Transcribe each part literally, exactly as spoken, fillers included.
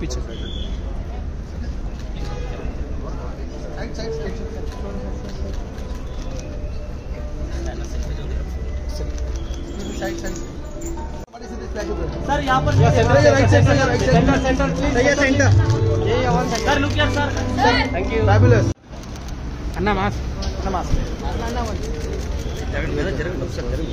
पीछे सर यहाँ पर centre centre centre sir look here sir thank you fabulous anna mass anna mass anna one जगह मेरा जगह लुक सर जगह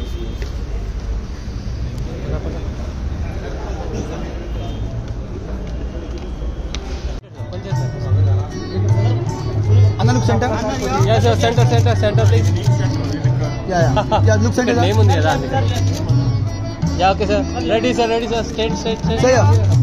anna look centre yes sir centre centre centre please yeah yeah yeah look centre name ఉంది కదా yeah okay sir ready sir ready sir state state state sir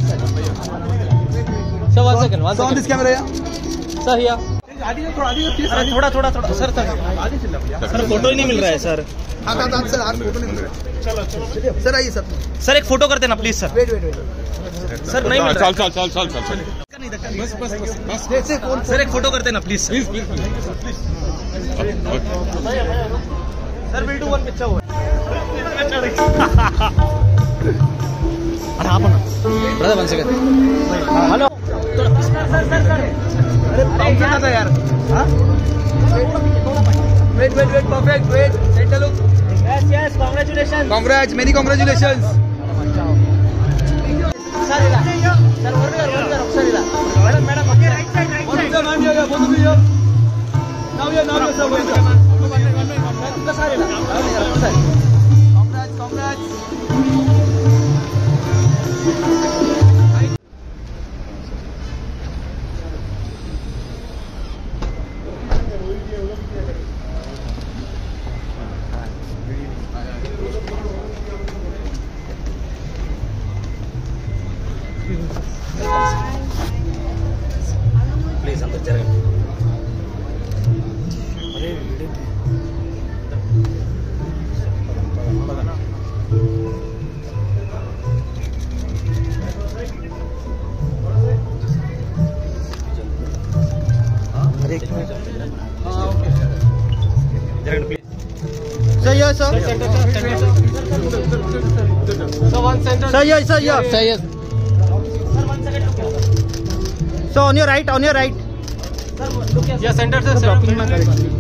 sir one second one second this camera yeah sir here आगे थोड़ा आगे अरे थोड़ा थोड़ा थोड़ा sir sir आगे चल रहा सर फोटो ही नहीं मिल रहा है सर हां हां हां सर फोटो नहीं मिल रहा चलो चलो सर आइए सर सर एक फोटो करते ना please sir wait wait wait sir नहीं मिल रहा चल चल चल चल चल बस बस बस बस सर एक फोटो करते ना please please please sir will do one picture अरे आप ना brother one second hello sir sir sir अरे पाउंड था यार हां wait wait wait perfect wait centre look yes yes congratulation congrats many congratulations sir Ila sir और भी और sir Ila madam madam okay right side right side नाम ये बोलो भी ये नाम ये नाम ये सब sir Ila sir congrats congrats please अंदर जरा अरे sir yes sir sir one centre sir yes sir yes sir yes So on your right, on your right. Sir, look here. Yeah, center sir. Blocking ना करें.